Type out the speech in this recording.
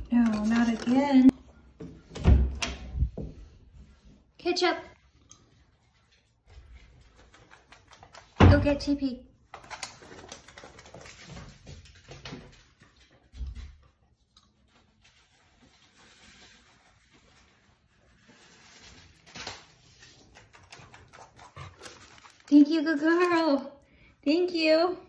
No, not again. Ketchup. Go get TP. Thank you, good girl. Thank you.